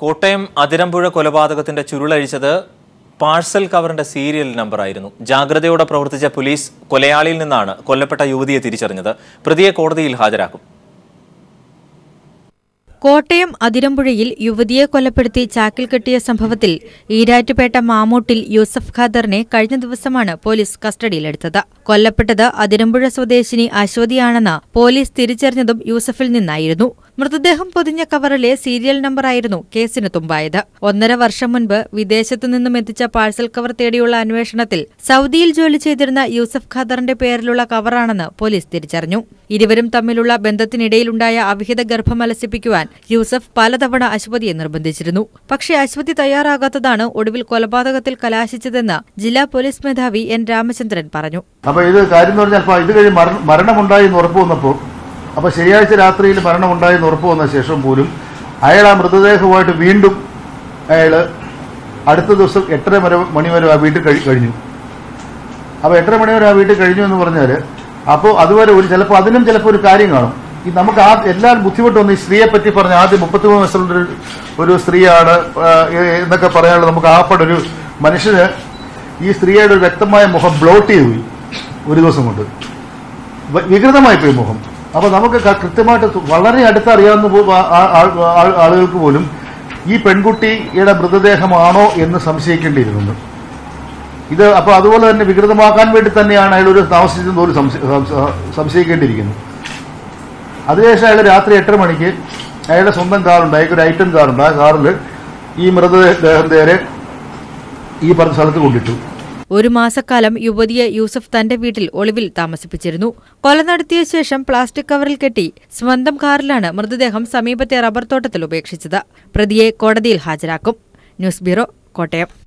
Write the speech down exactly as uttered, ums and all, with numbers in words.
കോട്ടയം അതിരമ്പുഴ കൊലപാതകത്തിന്റെ ചുരുളഴിച്ചത് parcel കവറിന്റെ serial നമ്പറായിരുന്നു. ജാഗ്രതയോടെ പ്രവർത്തിച്ച പോലീസ് കൊലയാളിയിൽ നിന്നാണ് കൊല്ലപ്പെട്ട യുവതിയെ തിരിച്ചറിഞ്ഞത്. പ്രതിയെ കോടതിയിൽ ഹാജരാക്കും. കോട്ടയം അതിരമ്പുഴയിൽ യുവതിയെ കൊലപ്പെടുത്തി ചാക്കിൽ കെട്ടിയ സംഭവത്തിൽ ഈരാറ്റുപേട്ട മാമൂട്ടിൽ യൂസഫ് ഖാദറിനെ കഴിഞ്ഞ ദിവസമാണ് പോലീസ് കസ്റ്റഡിയിലെടുത്തത്. കൊല്ലപ്പെട്ടത് അതിരമ്പുഴ സ്വദേശിനി അശ്വതിയാണെന്ന് പോലീസ് തിരിച്ചറിഞ്ഞതും യൂസഫിൽ നിന്നായിരുന്നു. മൃതദേഹം പൊതിഞ്ഞ കവറിലെ സീരിയൽ നമ്പറായിരുന്നു കേസിന് തുമ്പായത്. ഒന്നര വർഷം മുൻപ് വിദേശത്തു നിന്നും എത്തിച്ച പാഴ്സൽ കവർ തേടിയുള്ള അന്വേഷണത്തിൽ സൗദിയിൽ ജോലി ചെയ്തിരുന്ന യൂസഫ് ഖാദറിന്റെ പേരിലുള്ള കവറാണെന്ന് പോലീസ് തിരിച്ചറിഞ്ഞു. ഇരുവരും തമ്മിലുള്ള ബന്ധത്തിനിടയിലുണ്ടായ അവിഹിത ഗർഭം അലസിപ്പിക്കുവാൻ യൂസഫ് പലതവണ അശ്വതിയെ നിർബന്ധിച്ചിരുന്നു. പക്ഷേ അശ്വതി തയ്യാറാകാത്തതാണ് ഒടുവിൽ കൊലപാതകത്തിൽ കലാശിച്ചതെന്ന് ജില്ലാ പോലീസ് മേധാവി എൻ രാമചന്ദ്രൻ പറഞ്ഞു. അപ്പോൾ ഇത് കാര്യം എന്ന് പറഞ്ഞാൽ ഇത് കഴിഞ്ഞ് മരണമുണ്ടായി എന്ന് ഉറപ്പ് വന്നപ്പോൾ അപ്പോൾ ശനിയാഴ്ച രാത്രിയിൽ മരണമുണ്ടായെന്ന് ഉറപ്പ് വന്ന ശേഷം പോലും അയാൾ ആ മൃതദേഹവുമായിട്ട് വീണ്ടും അയാൾ അടുത്ത ദിവസം എട്ടര മണി വരെ ആ വീട്ടിൽ കഴിഞ്ഞു. അപ്പോൾ എട്ടര മണി വരെ ആ വീട്ടിൽ കഴിഞ്ഞു എന്ന് പറഞ്ഞാൽ അപ്പോൾ അതുവരെ ഒരു ചിലപ്പോൾ അതിനും ചിലപ്പോൾ ഒരു കാര്യം കാണും. ഈ നമുക്ക് ആ എല്ലാ ബുദ്ധിമുട്ടൊന്നും ഈ സ്ത്രീയെ പറ്റി പറഞ്ഞ ആദ്യം മുപ്പത്തിമൂന്ന് വയസ്സുള്ള ഒരു സ്ത്രീയാണ് എന്നൊക്കെ പറയാനുള്ള നമുക്ക് ആപ്പടൊരു മനുഷ്യന് ഈ സ്ത്രീയുടെ ഒരു വ്യക്തമായ മുഖം ബ്ലോട്ട് ചെയ്തു പോയി. ഒരു ദിവസം കൊണ്ട് വികൃതമായി പോയി മുഖം. അപ്പോൾ നമുക്ക് കൃത്യമായിട്ട് വളരെ അടുത്തറിയാവുന്ന ആളുകൾക്ക് പോലും ഈ പെൺകുട്ടിയുടെ മൃതദേഹമാണോ എന്ന് സംശയിക്കേണ്ടിയിരുന്നു. ഇത് അപ്പോൾ അതുപോലെ തന്നെ വികൃതമാക്കാൻ വേണ്ടി തന്നെയാണ് അയാൾ ഒരു താമസിച്ചെന്ന് പോലും സംശയിക്കേണ്ടിയിരിക്കുന്നു. അതിനുശേഷം അയാൾ രാത്രി എട്ടര മണിക്ക് അയാളുടെ സ്വന്തം കാറുണ്ട്, അയാൾക്ക് ഒരു ഐറ്റം കാറുണ്ട്. ആ കാറിൽ ഈ മൃതദേഹം നേരെ ഈ പറഞ്ഞ സ്ഥലത്ത് കൊണ്ടിട്ടു. ഒരു മാസക്കാലം യുവതിയെ യൂസഫ് തന്റെ വീട്ടിൽ ഒളിവിൽ താമസിപ്പിച്ചിരുന്നു. കൊല നടത്തിയ ശേഷം പ്ലാസ്റ്റിക് കവറിൽ കെട്ടി സ്വന്തം കാറിലാണ് മൃതദേഹം സമീപത്തെ റബ്ബർ തോട്ടത്തിൽ ഉപേക്ഷിച്ചത്. പ്രതിയെ കോടതിയിൽ ഹാജരാക്കും. News bureau, Kottayam.